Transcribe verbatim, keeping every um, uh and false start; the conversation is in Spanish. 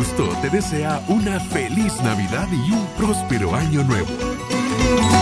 Gusto te desea una feliz Navidad y un próspero año nuevo.